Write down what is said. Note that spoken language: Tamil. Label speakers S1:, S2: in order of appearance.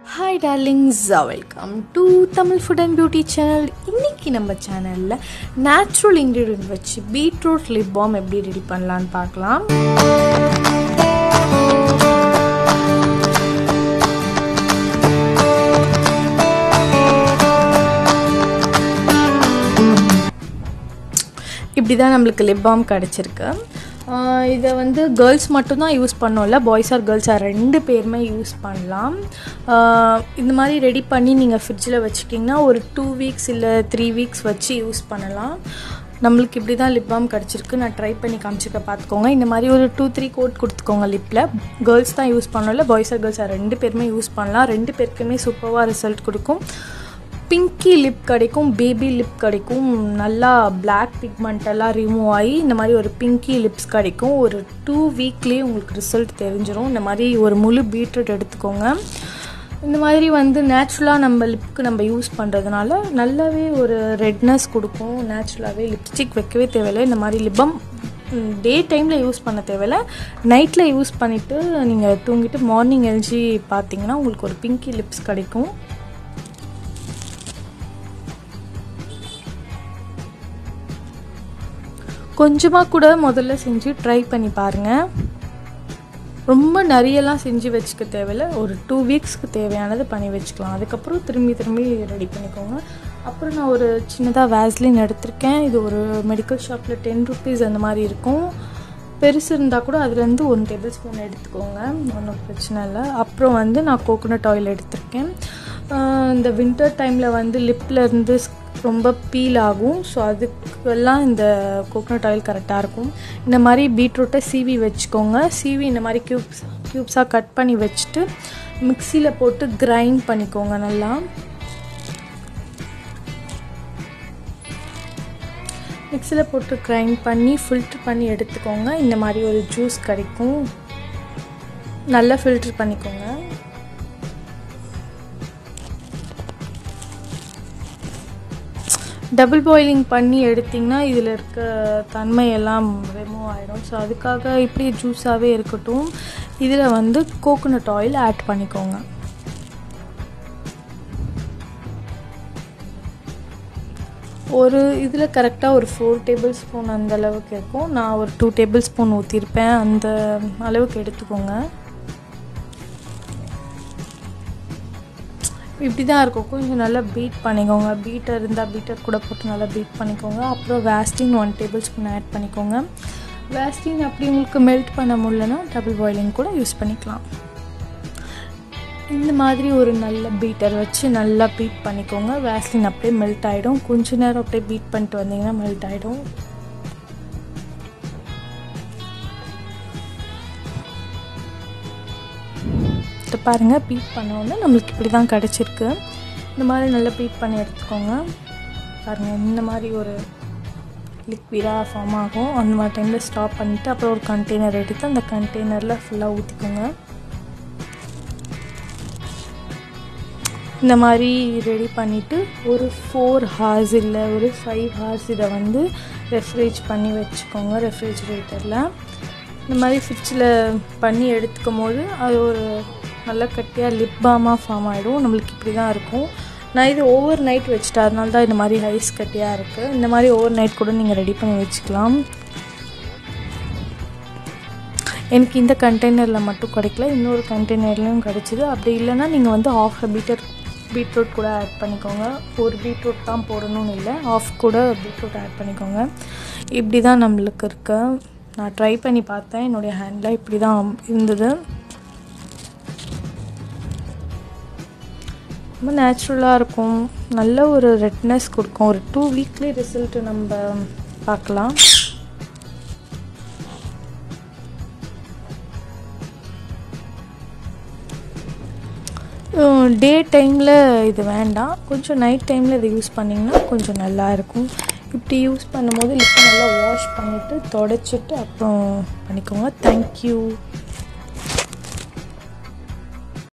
S1: Hi darlings, welcome to Tamil Food and Beauty channel. இன்னைக்கு நம்ம சேனல்ல நேச்சுரல் இன்கிரிடியன்ட் வச்சு பீட்ரூட் லிப் பாம் எப்படி ரெடி பண்ணலாம்னு பார்க்கலாம். இப்படி தான் நம்மளுக்கு லிப் பாம் கிடைச்சிருக்கு. இதை வந்து கேர்ள்ஸ் மட்டும்தான் யூஸ் பண்ணோம்ல, பாய்ஸ் ஆர் கேர்ள்ஸ் ஆர் ரெண்டு பேருமே யூஸ் பண்ணலாம். இந்த மாதிரி ரெடி பண்ணி நீங்கள் ஃப்ரிட்ஜில் வச்சுட்டிங்கன்னா ஒரு 2 வீக்ஸ் இல்லை 3 வீக்ஸ் வச்சு யூஸ் பண்ணலாம். நம்மளுக்கு இப்படி தான் லிப் பாம் கிடச்சிருக்கு. நான் ட்ரை பண்ணி காமிச்சிருக்க பார்த்துக்கோங்க. இந்த மாதிரி ஒரு 2-3 கோட் கொடுத்துக்கோங்க லிப்பில். கேர்ள்ஸ் தான் யூஸ் பண்ணோம்ல, பாய்ஸ் ஆர் கேர்ள்ஸ் ஆர் ரெண்டு பேருமே யூஸ் பண்ணலாம். ரெண்டு பேருக்குமே சூப்பராக ரிசல்ட் கொடுக்கும். பிங்கி லிப் கிடைக்கும், பேபி லிப் கிடைக்கும். நல்லா பிளாக் பிக்மெண்ட் எல்லாம் ரிமூவ் ஆகி இந்த மாதிரி ஒரு பிங்கி லிப்ஸ் கிடைக்கும். ஒரு 2 வீக்லேயே உங்களுக்கு ரிசல்ட் தெரிஞ்சிடும். இந்த மாதிரி ஒரு முழு பீட்ரூட் எடுத்துக்கோங்க. இந்த மாதிரி வந்து நேச்சுரலாக நம்ம லிப்புக்கு நம்ம யூஸ் பண்ணுறதுனால நல்லாவே ஒரு ரெட்னஸ் கொடுக்கும். நேச்சுரலாகவே லிப்ஸ்டிக் வைக்கவே தேவையில்லை. இந்த மாதிரி லிப்பம் டே டைமில் யூஸ் பண்ண தேவையில்லை, நைட்டில் யூஸ் பண்ணிவிட்டு நீங்கள் தூங்கிட்டு மார்னிங் எழுஞ்சி பார்த்தீங்கன்னா உங்களுக்கு ஒரு பிங்கி லிப்ஸ் கிடைக்கும். கொஞ்சமாக கூட முதல்ல செஞ்சு ட்ரை பண்ணி பாருங்கள். ரொம்ப நிறையெல்லாம் செஞ்சு வச்சுக்க தேவையில்லை. ஒரு 2 வீக்ஸ்க்கு தேவையானது பண்ணி வச்சுக்கலாம். அதுக்கப்புறம் திரும்பி ரெடி பண்ணிக்கோங்க. அப்புறம் நான் ஒரு சின்னதாக வேஸ்லின் எடுத்திருக்கேன். இது ஒரு மெடிக்கல் ஷாப்பில் 10 ருபீஸ் அந்த மாதிரி இருக்கும். பெருசு இருந்தால் கூட அதுலேருந்து 1 டேபிள் ஸ்பூன் எடுத்துக்கோங்க, ஒன்றும் பிரச்சனை இல்லை. அப்புறம் வந்து நான் கோகோனட் ஆயில் எடுத்திருக்கேன். இந்த வின்டர் டைமில் வந்து லிப்பில் இருந்து ரொம்ப பீல் ஆகும். ஸோ அதுக்கெல்லாம் இந்த கோகோனட் ஆயில் கரெக்டாக இருக்கும். இந்த மாதிரி பீட்ரூட்டை சீவி வச்சுக்கோங்க. சீவி இந்த மாதிரி க்யூப்ஸாக கட் பண்ணி வச்சுட்டு மிக்சியில் போட்டு கிரைண்ட் பண்ணிக்கோங்க. நல்லா மிக்சியில் போட்டு கிரைண்ட் பண்ணி ஃபில்ட்ரு பண்ணி எடுத்துக்கோங்க. இந்த மாதிரி ஒரு ஜூஸ் கிடைக்கும். நல்லா ஃபில்ட்ரு பண்ணிக்கோங்க. டபுள் பாயிலிங் பண்ணி எடுத்திங்கன்னா இதில் இருக்க தன்மையெல்லாம் ரிமூவ் ஆகிடும். ஸோ அதுக்காக இப்படி ஜூஸாகவே இருக்கட்டும். இதில் வந்து கோகோனட் ஆயில் ஆட் பண்ணிக்கோங்க. ஒரு இதில் கரெக்டாக ஒரு 4 டேபிள் ஸ்பூன் அந்த அளவுக்கு இருக்கும். நான் ஒரு 2 டேபிள் ஸ்பூன் ஊற்றிருப்பேன். அந்த அளவுக்கு எடுத்துக்கோங்க. இப்படி தான் இருக்கும். கொஞ்சம் நல்லா பீட் பண்ணிக்கோங்க. பீட்டர் இருந்தால் பீட்டர் கூட போட்டு நல்லா பீட் பண்ணிக்கோங்க. அப்புறம் வேஸ்லின் 1 டேபிள் ஸ்பூன் ஆட் பண்ணிக்கோங்க. வேஸ்லின் அப்படி உங்களுக்கு மெல்ட் பண்ண முடியலன்னா டபுள் பாயிலிங் கூட யூஸ் பண்ணிக்கலாம். இந்த மாதிரி ஒரு நல்ல பீட்டர் வச்சு நல்லா பீட் பண்ணிக்கோங்க. வேஸ்லின் அப்படியே மெல்ட் ஆகிடும். கொஞ்ச நேரம் அப்படியே பீட் பண்ணிட்டு வந்தீங்கன்னா மெல்ட் ஆகிடும். பாருங்கள், பீட் பண்ணோன்னா நம்மளுக்கு இப்படி தான் கிடச்சிருக்கு. இந்த மாதிரி நல்லா பீட் பண்ணி எடுத்துக்கோங்க. பாருங்கள், இந்த மாதிரி ஒரு லிக்விடாக ஃபார்ம் ஆகும். அந்த மாதிரி டைமில் ஸ்டாப் பண்ணிவிட்டு அப்புறம் ஒரு கண்டெய்னர் எடுத்து அந்த கண்டெய்னரில் ஃபுல்லாக ஊற்றிக்கோங்க. இந்த மாதிரி ரெடி பண்ணிவிட்டு ஒரு 4 ஹார்ஸ் இல்லை ஒரு 5 ஹார்ஸ் இதை வந்து ரெஃப்ரிஜ் பண்ணி வச்சுக்கோங்க. ரெஃப்ரிஜிரேட்டரில் இந்த மாதிரி ஃப்ரிட்ஜில் பண்ணி எடுத்துக்கும் போது அது ஒரு நல்ல கட்டியாக லிப் பாமாக ஃபார்ம் ஆகிடும். நம்மளுக்கு இப்படி தான் இருக்கும். நான் இது ஓவர் நைட் வச்சுட்டேன், அதனால தான் இந்த மாதிரி ஐஸ் கட்டியாக இருக்குது. இந்த மாதிரி ஓவர் நைட் கூட நீங்கள் ரெடி பண்ணி வச்சுக்கலாம். எனக்கு இந்த கண்டெய்னரில் மட்டும் கிடைக்கல, இன்னொரு கண்டெய்னர்லையும் கிடச்சிது. அப்படி இல்லைன்னா நீங்கள் வந்து ஆஃப் பீட்ரூட் கூட ஆட் பண்ணிக்கோங்க. ஒரு பீட்ரூட் தான் போடணும்னு இல்லை, ஆஃப் கூட பீட்ரூட் ஆட் பண்ணிக்கோங்க. இப்படி தான் நம்மளுக்கு இருக்க. நான் ட்ரை பண்ணி பார்த்தேன். என்னுடைய ஹேண்டில் இப்படி தான் இருந்தது. ரொம்ப நேச்சுரலாக இருக்கும். நல்ல ஒரு ரெட்னஸ் கொடுக்கும். ஒரு 2 வீக்லேயே ரிசல்ட்டு நம்ம பார்க்கலாம். டே டைமில் இது வேண்டாம், கொஞ்சம் நைட் டைமில் இதை யூஸ் பண்ணிங்கன்னா கொஞ்சம் நல்லா இருக்கும். இப்படி யூஸ் பண்ணும்போது லிப்பை நல்லா வாஷ் பண்ணிவிட்டு தொடச்சிட்டு அப்புறம் பண்ணிக்கோங்க. தேங்க்யூ.